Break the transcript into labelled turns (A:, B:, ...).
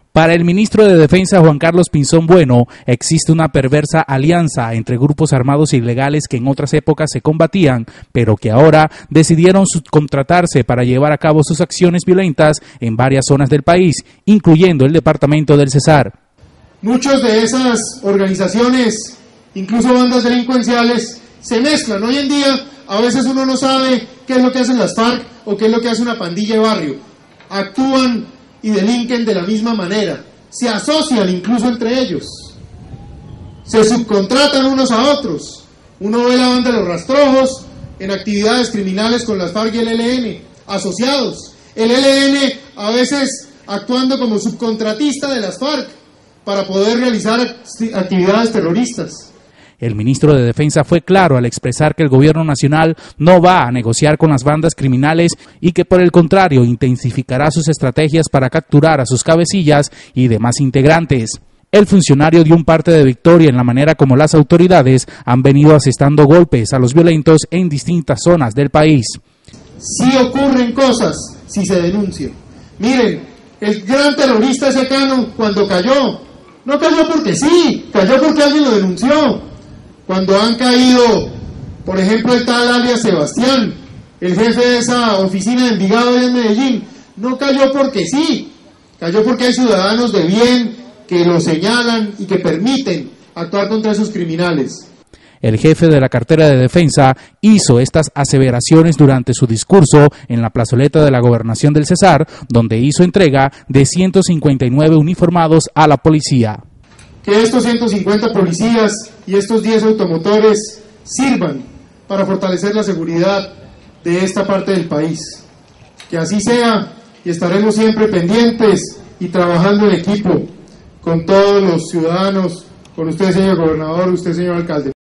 A: Para el ministro de Defensa Juan Carlos Pinzón Bueno, existe una perversa alianza entre grupos armados ilegales que en otras épocas se combatían, pero que ahora decidieron subcontratarse para llevar a cabo sus acciones violentas en varias zonas del país, incluyendo el departamento del Cesar.
B: Muchas de esas organizaciones, incluso bandas delincuenciales, se mezclan. Hoy en día, a veces uno no sabe qué es lo que hacen las FARC o qué es lo que hace una pandilla de barrio. Actúan y delinquen de la misma manera, se asocian incluso entre ellos, se subcontratan unos a otros. Uno ve la banda de los Rastrojos en actividades criminales con las FARC y el ELN, asociados, el ELN a veces actuando como subcontratista de las FARC para poder realizar actividades terroristas.
A: El ministro de Defensa fue claro al expresar que el gobierno nacional no va a negociar con las bandas criminales y que por el contrario intensificará sus estrategias para capturar a sus cabecillas y demás integrantes. El funcionario dio un parte de victoria en la manera como las autoridades han venido asestando golpes a los violentos en distintas zonas del país.
B: Sí ocurren cosas si se denuncian. Miren, el gran terrorista ese Cano, cuando cayó, no cayó porque sí, cayó porque alguien lo denunció. Cuando han caído, por ejemplo, el tal alias Sebastián, el jefe de esa oficina de Envigado en Medellín, no cayó porque sí, cayó porque hay ciudadanos de bien que lo señalan y que permiten actuar contra esos criminales.
A: El jefe de la cartera de Defensa hizo estas aseveraciones durante su discurso en la plazoleta de la Gobernación del Cesar, donde hizo entrega de 159 uniformados a la policía.
B: Que estos 150 policías y estos 10 automotores sirvan para fortalecer la seguridad de esta parte del país. Que así sea, y estaremos siempre pendientes y trabajando en equipo con todos los ciudadanos, con usted, señor gobernador, usted, señor alcalde.